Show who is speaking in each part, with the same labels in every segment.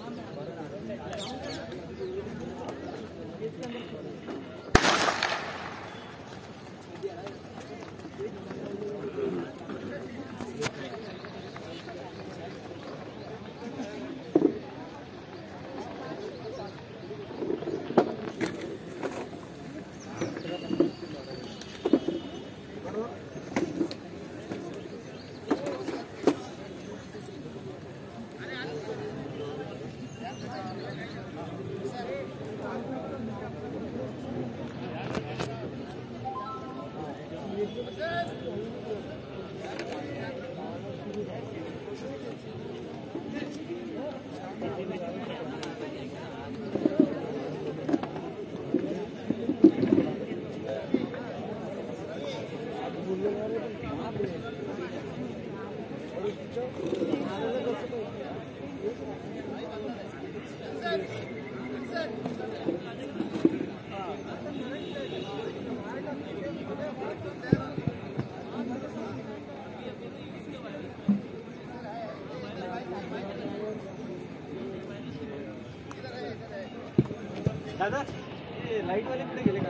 Speaker 1: दादा लाईट वाले कुठे गेले का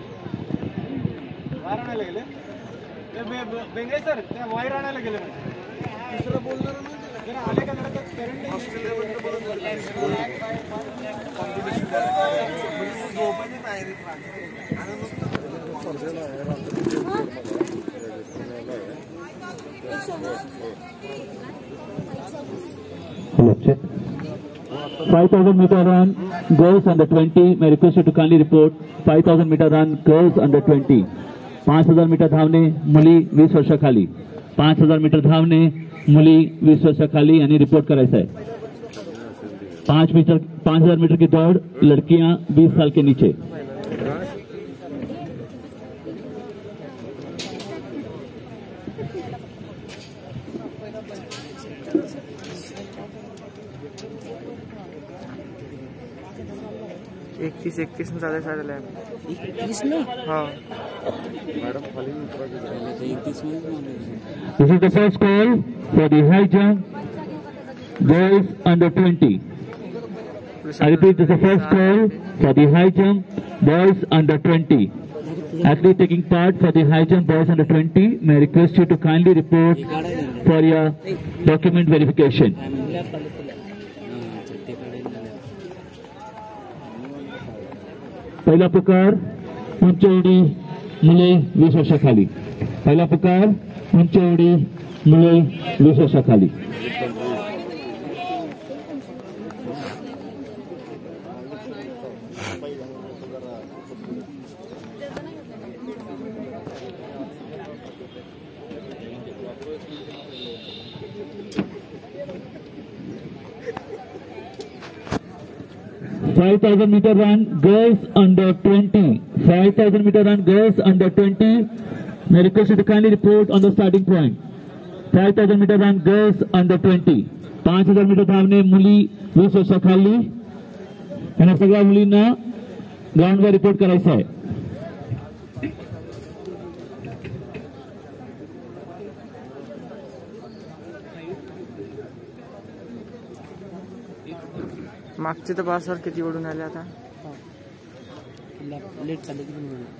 Speaker 1: वायर आणायला गेले बेंगळे सर त्या वायर आणायला गेले दुसरं बोलणार जरा आले का जरा current
Speaker 2: Hello, check. 5,000 meter run, girls under 20. May request you to kindly report. 5,000 meter run, girls under 20. 5,000 meter धावणे मुली 20 वर्षाखाली. 5,000 मीटर धावणे मुली 20 वर्षाखाली आणि रिपोर्ट करायचा है. 5,000 मीटर की दौड़ लड़कियां 20 साल के नीचे.
Speaker 1: इक्कीस में ज्यादा शायद है
Speaker 3: 21 में
Speaker 1: हाँ
Speaker 2: This is the first call for the high jump, girls under 20. I repeat, this is the first call for the high jump, boys under 20. Athlete taking part for the high jump, boys under 20, may I request you to kindly report for your document verification. पहिला प्रकार उंच उडी मुले 20 वर्षाखाली. पहिला प्रकार उंच उडी मुले 20 वर्षाखाली. $5,000 meter run, girls under 20. 5,000 meter run, girls under 20. May I request you to kindly report on the starting point. 5,000 meter run, girls under 20. 5,000 meter धावणे मुली 20 वर्षाखाली. आणि सगळ्या मुलींना ग्राउंडवर रिपोर्ट करायचा आहे.
Speaker 1: मागचे तर बासवर किती ओढून आले आता
Speaker 3: लेट चालले की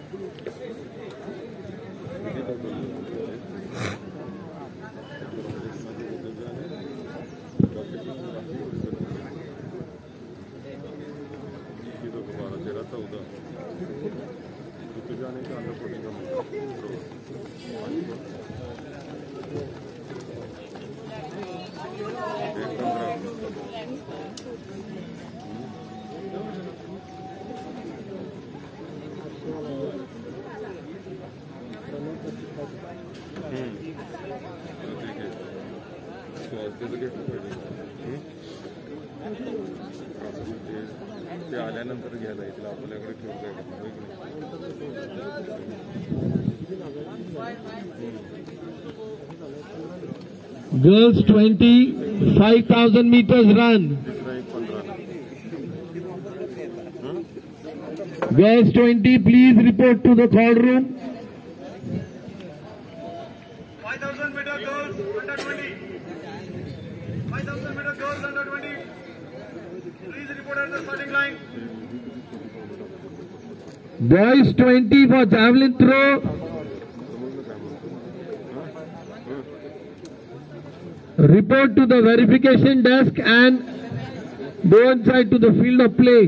Speaker 4: ते आल्यानंतर घ्यायला येतील आपल्याकडे ठेवून जायला.
Speaker 2: Girls 20, 5,000 meters run. Girls 20, please report to the call room.
Speaker 1: 5,000 meter girls under 20. 5,000 meter girls under 20. at the starting line.
Speaker 3: Boys 20 for javelin throw. Report to the verification desk and go inside to the field of play.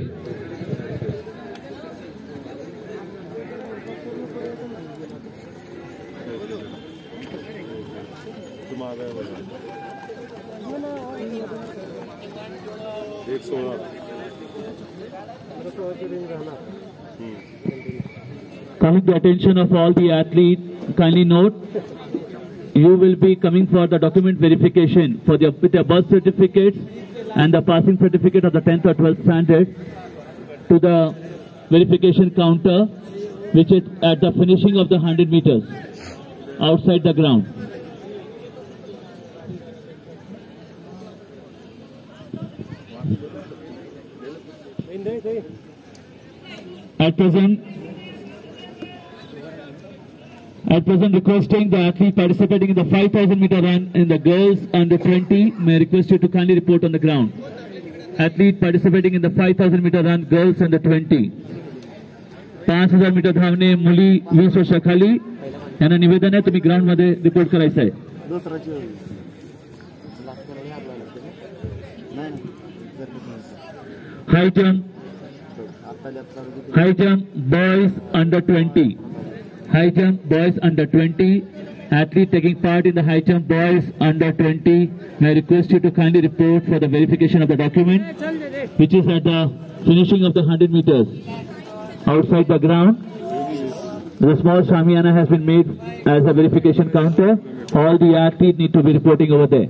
Speaker 2: Calling the attention of all the athletes, kindly note, you will be coming for the document verification for with your birth certificates and the passing certificate of the 10th or 12th standard to the verification counter, which is at the finishing of the 100 meters outside the ground. At present requesting the athlete participating in the 5,000 meter run in the girls under 20 may request you to kindly report on the ground. Athlete participating in the 5,000 meter run girls under 20. 5,000 metre धावणे मुली 20 वर्षाखाली यांना निवेदन आहे तुम्ही ground मध्ये report करायचं आहे. High jump boys under 20. High jump boys under 20. Athlete taking part in the high jump boys under 20 may request you to kindly report for the verification of the document, which is at the finishing of the 100 meters outside the ground. The small shamiana has been made as a verification counter. All the athletes need to be reporting over there.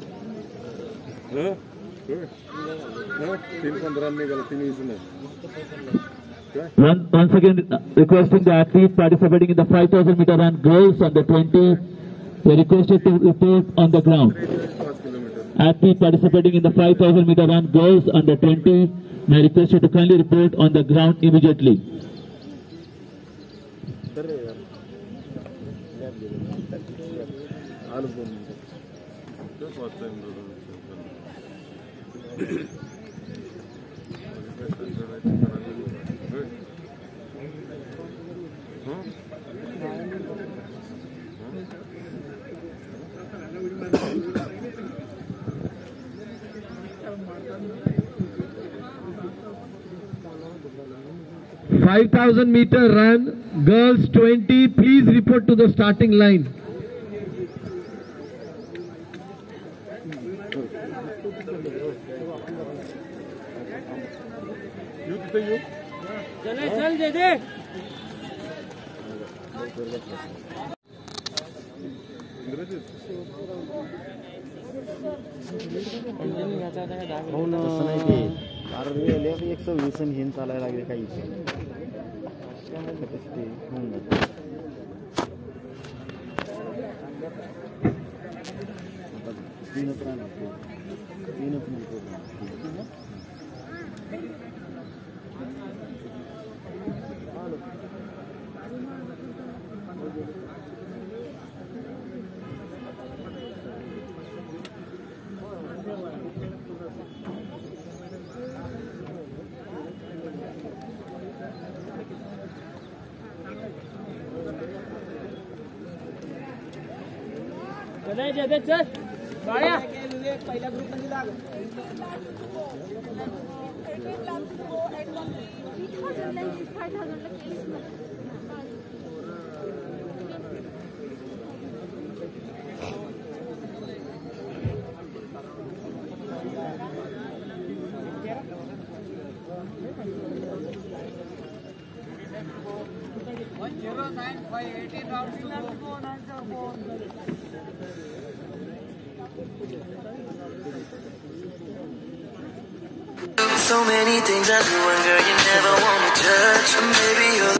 Speaker 2: Once again, requesting the athletes participating in the 5,000 meter run girls under 20, they requested to report on the ground. Athletes participating in the 5,000 meter run girls under 20 may request you to kindly report on the ground immediately.
Speaker 3: $5,000 meter run, girls 20, please report to the starting line.
Speaker 5: हो ना तसं नाही ते कारण मी 120 घेऊन चालायला लागले काही होऊन जातं. तीनच राहणार तीनच म्हणतो
Speaker 1: पहिल्या ग्रुप मध्ये लाग
Speaker 6: So many things I do, and girl, you never want me touch. Maybe you're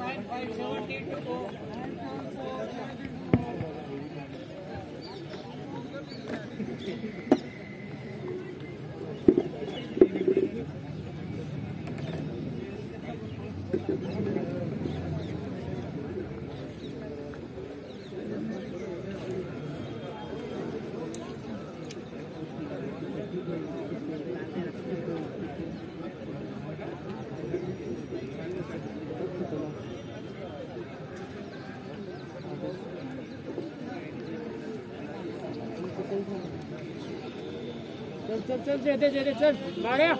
Speaker 1: चल चल चल Maria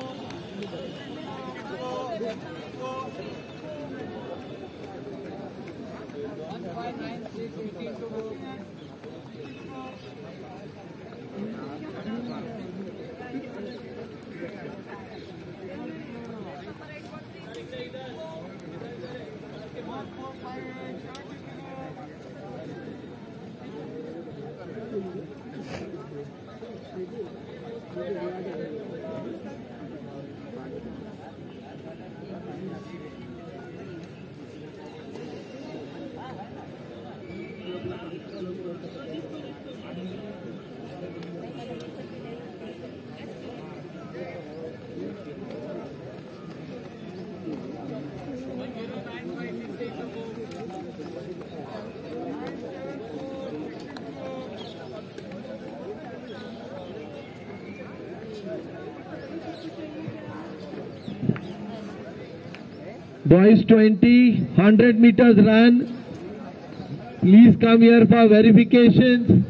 Speaker 3: Boys 20, 100 meters run. Please come here for verifications.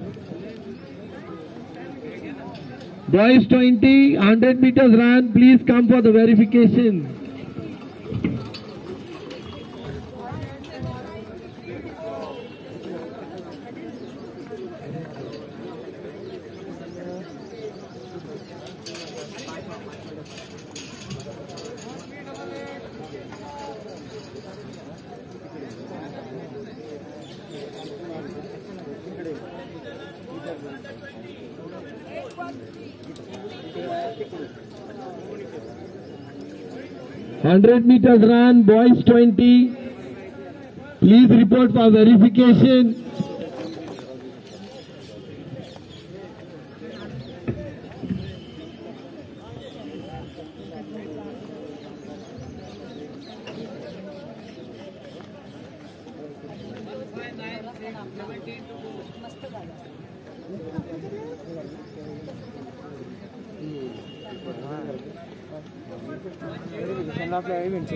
Speaker 3: Boys 20, 100 meters run. Please come for the verification. Hundred meters run, boys 20. Please report for verification.
Speaker 1: आपल्या इव्हेंटचे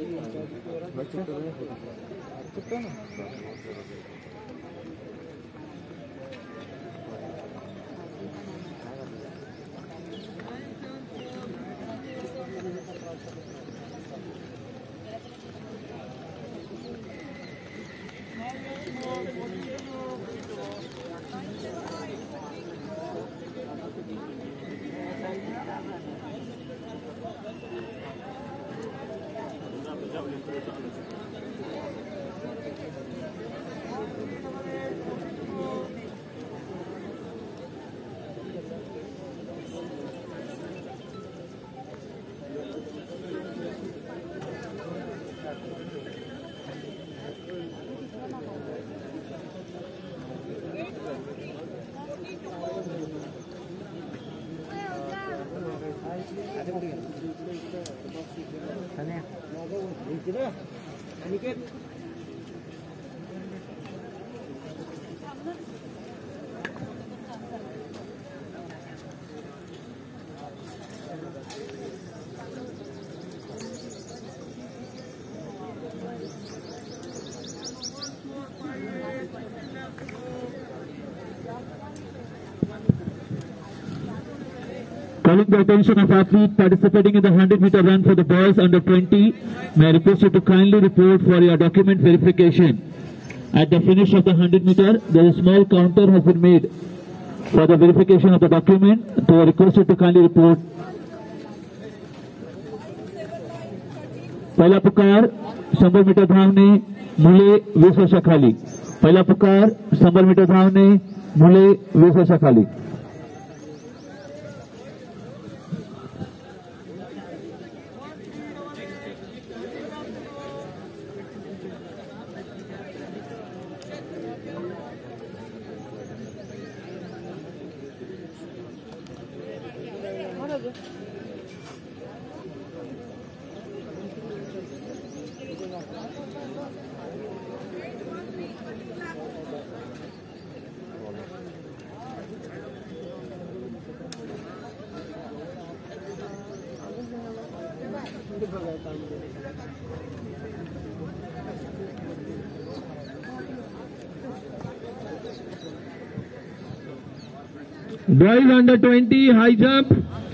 Speaker 2: Calling the attention of athletes participating in the 100-meter run for the boys under 20, may I request you to kindly report for your document verification. At the finish of the 100-meter, there is a small counter has been made for the verification of the document. So I request you to kindly report. पहिला पुकार 100 metre धावणे मुले 20 वर्षाखाली. पहिला पुकार 100 metre धावणे मुले 20 वर्षाखाली.
Speaker 3: Boys under 20 high jump.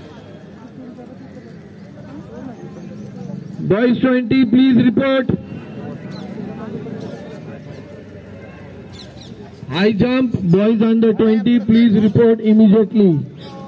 Speaker 3: Boys 20, please report. High jump, boys under 20, please report immediately.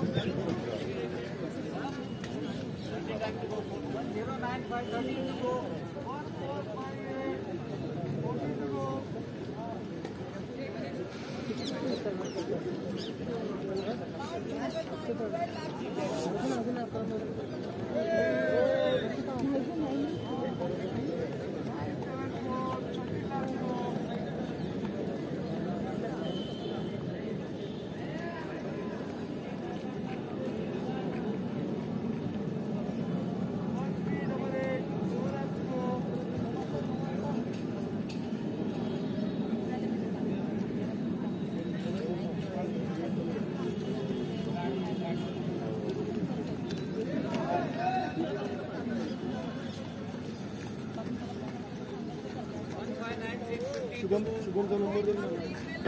Speaker 1: शुभमचा नंबर दे ना.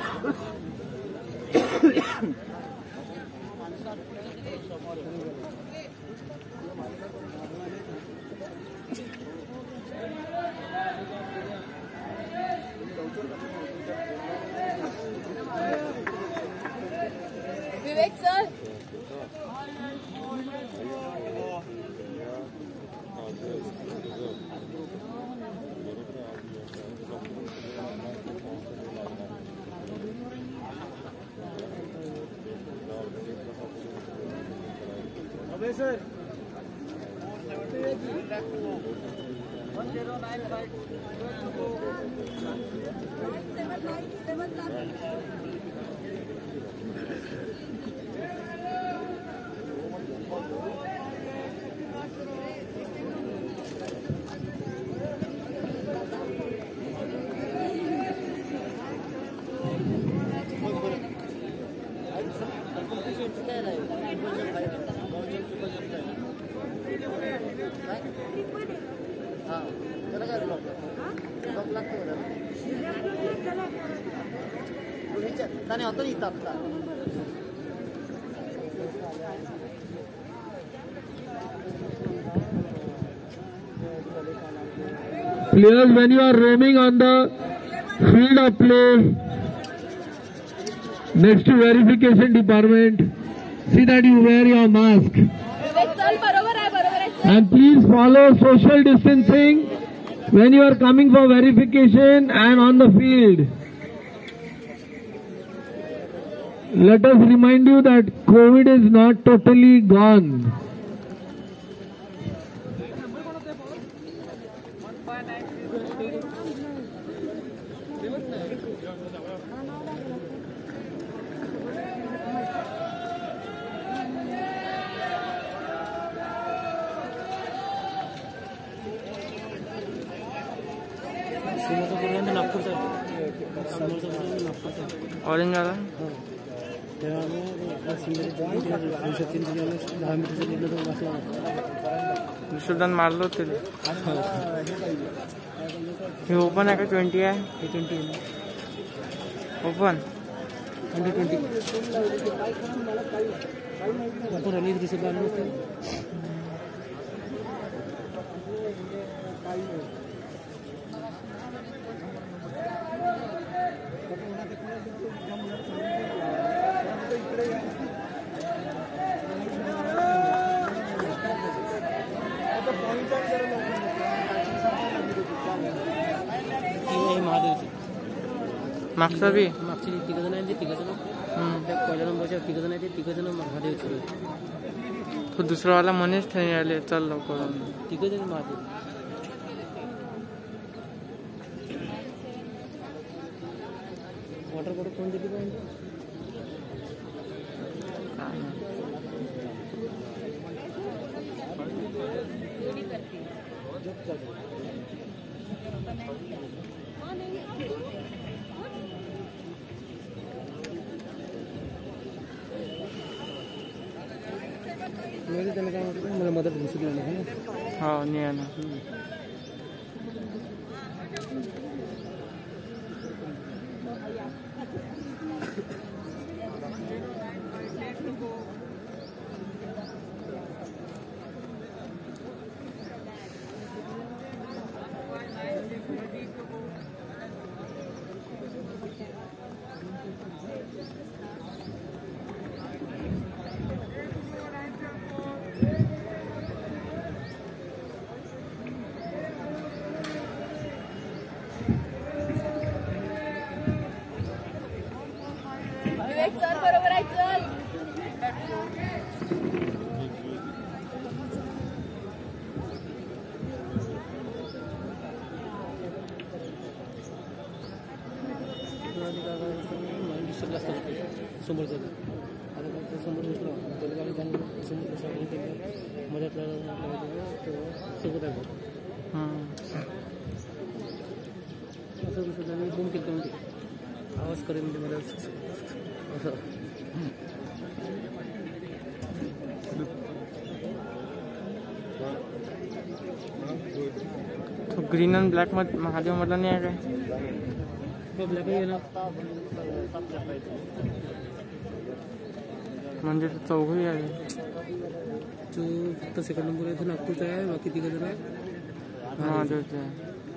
Speaker 7: विवेक सर
Speaker 1: अबे सर 1095
Speaker 5: ತಾನೇ ಹೊತ್ತು ಇತ್ತ
Speaker 3: Players, when you are roaming on the field of play next to verification department, see that you wear your mask.
Speaker 7: Vivek sir बरोबर आहे
Speaker 3: And please follow social distancing when you are coming for verification and on the field. Let us remind you that COVID is not totally gone.
Speaker 8: Orange वाला विश्वदान मारलो ते हे open आहे का 20 आहे 20 open 20 मागचा बी
Speaker 9: मागचे तिघजण आहेत ते तिघजण त्या पहिल्या नंबरच्या तिघजण आहेत ते तिघजण महादेवचे
Speaker 8: तो दुसरावाला मनेच ठेवून आले चल लवकर
Speaker 9: तिघजण महादेव वॉटर बॉटल कोण दिली पाहिजे त्याला काय म्हटलं मला मदत दिसली नाही
Speaker 8: हो नाही ना
Speaker 9: डिस्टर्ब जास्त असते समोरचं आता काय समोर घेतलं त्याला गाडी चांगली समोर कसं मध्यातला सोबत आहे असं कसं त्याने बूम केलं म्हणजे आवाज करेल म्हणजे मला असं
Speaker 8: ग्रीन अँड ब्लॅक मध्ये महादेव मधला नाही आहे काय
Speaker 9: ब्लॅक आहे ना
Speaker 8: म्हणजे चौघही आहे
Speaker 9: जो फक्त सेकंड नंबर आहे तो नागपूरचा आहे बाकी तिघ जण आहे
Speaker 8: महादेवचे आहे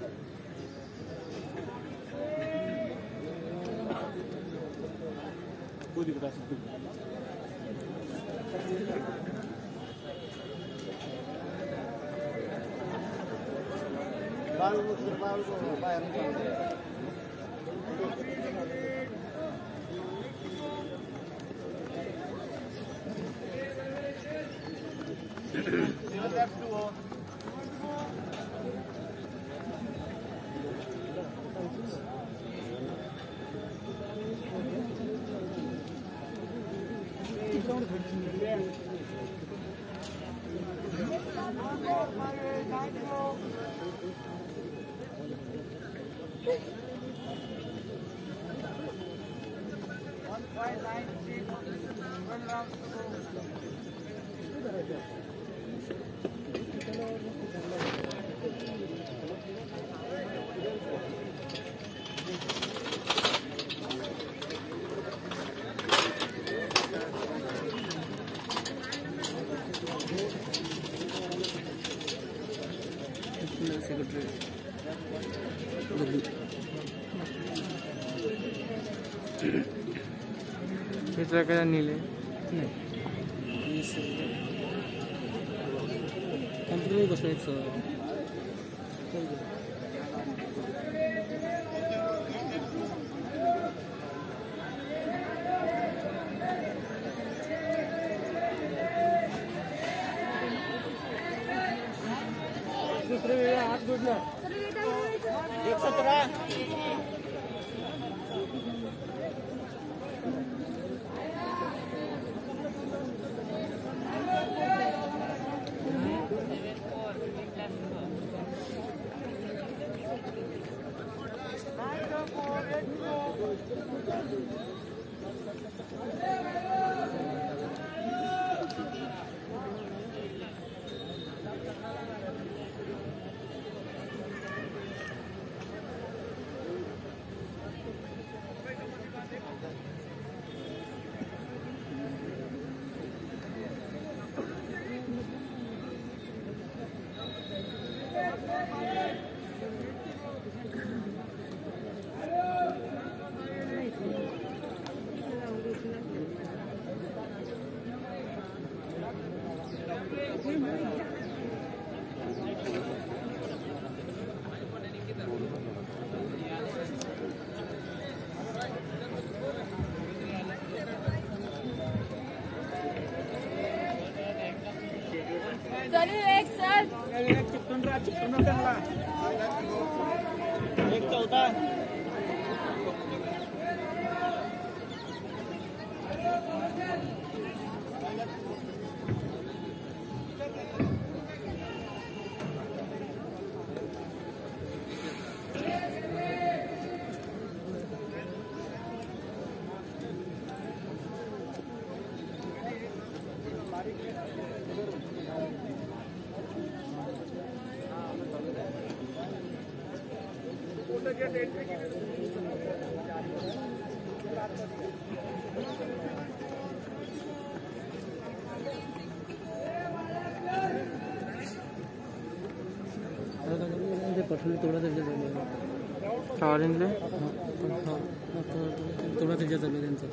Speaker 8: त्याचं काय नील आहे
Speaker 9: कम्प्युटर बसवायचं पटवली थोड़ा सा
Speaker 8: ऑरेंजले
Speaker 9: थोड़ा सा चालू आहे त्यांचं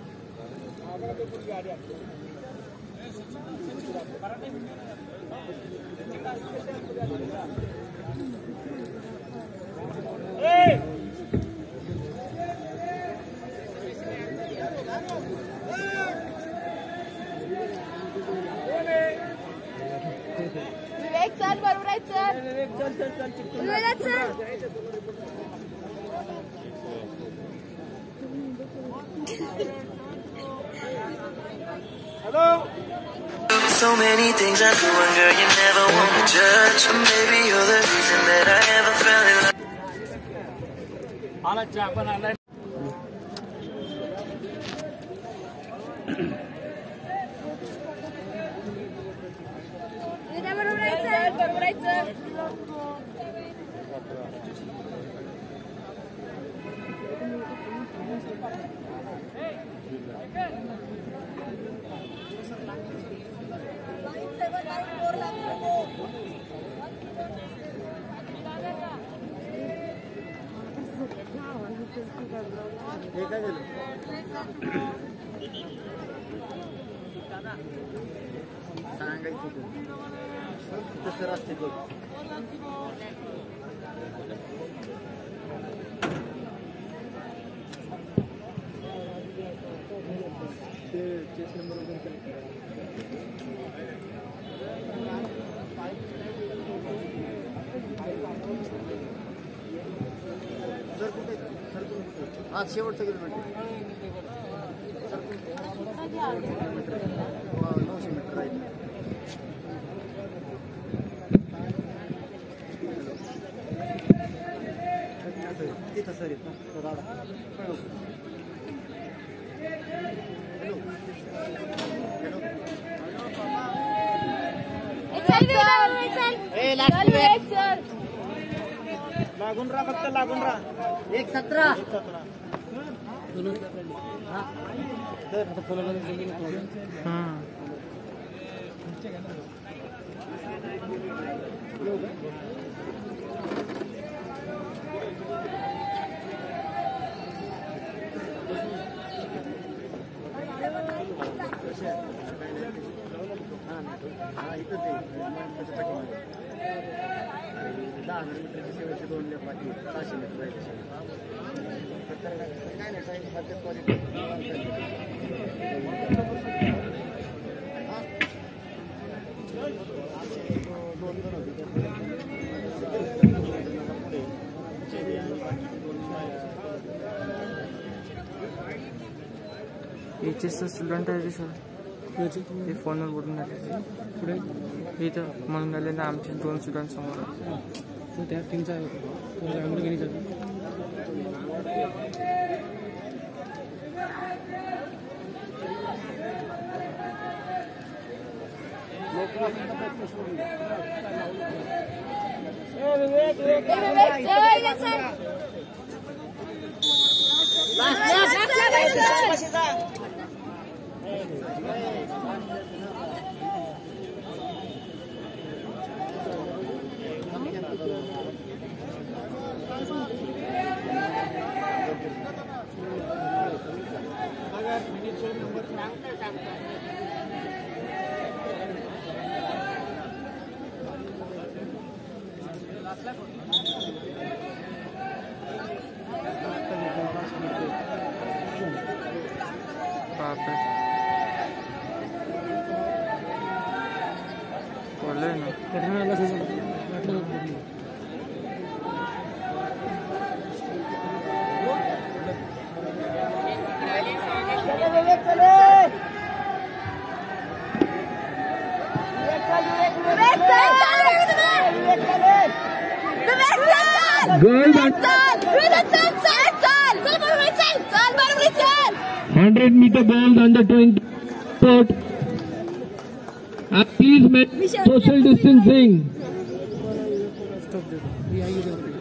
Speaker 7: विवेक चल बरोबर आहे चल विवेक चल चल
Speaker 1: hello.
Speaker 6: So many things I do, and girl, you never want to judge. Maybe you're the reason that I ever fell in love.
Speaker 1: आला चहा पण आला.
Speaker 5: तसं असते बघ. हा शेवटचं किलोमीटर 900 मीटर आहे. तिथं सर येत ना
Speaker 1: लागून राहा फक्त लागून राहा.
Speaker 5: 1:17
Speaker 9: आता फॉलो
Speaker 5: हा इथंच आहे 10 मीटर शेवटचे 2 लेप बाकी 600 मीटर आहे. काय नाही टाइम खात्यात क्वालिटी
Speaker 8: एचएसचं स्टुडंट आहे सर. ते फोनवर बोलून राहिले
Speaker 9: पुढे
Speaker 8: इथं म्हणून राहिले ना आमचे 2 स्टुडंट समोर.
Speaker 9: तो त्या टीमचा आहे तो ग्राउंड गेली जातो.
Speaker 8: बापरे बोलले ना
Speaker 9: कठीणाला
Speaker 3: Girls 100 meter balls under 20 sport. Please make social distancing.
Speaker 9: Stop देतो.